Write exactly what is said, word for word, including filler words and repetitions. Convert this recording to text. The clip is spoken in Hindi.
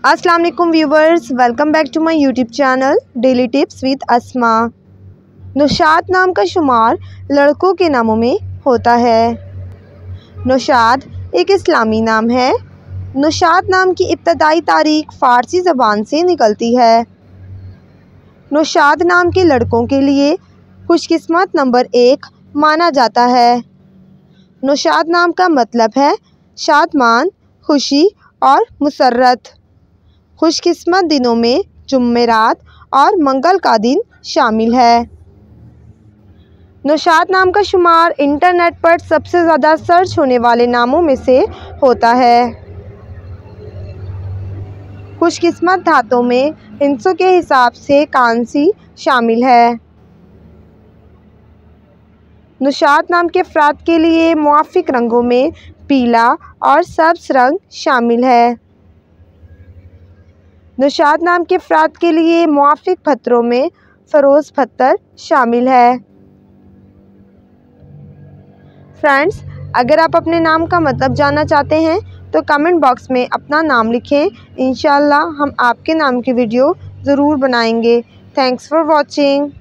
अस्सलाम वालेकुम viewers, welcome back to my YouTube channel daily tips with Asma. Naushad नाम का शुमार लड़कों के नामों में होता है। नौशाद एक इस्लामी नाम है। नौशाद नाम की इब्तदाई तारीख फ़ारसी ज़बान से निकलती है। नौशाद नाम के लड़कों के लिए खुशकिस्मत नंबर एक माना जाता है। नौशाद नाम का मतलब है शादमान, खुशी और मुसर्रत। खुशकिस्मत दिनों में जुम्मेरात और मंगल का दिन शामिल है। नौशाद नाम का शुमार इंटरनेट पर सबसे ज़्यादा सर्च होने वाले नामों में से होता है। खुशकिस्मत धातों में हिंसों के हिसाब से कांसी शामिल है। नौशाद नाम के अफराद के लिए मुआफ़िक रंगों में पीला और सब्ज़ रंग शामिल है। नौशाद नाम के अफराद के लिए मुआफ़िक पत्थरों में फ़रोज़ पत्थर शामिल है। फ्रेंड्स, अगर आप अपने नाम का मतलब जानना चाहते हैं तो कमेंट बॉक्स में अपना नाम लिखें। इंशाअल्लाह हम आपके नाम की वीडियो ज़रूर बनाएंगे। Thanks for watching.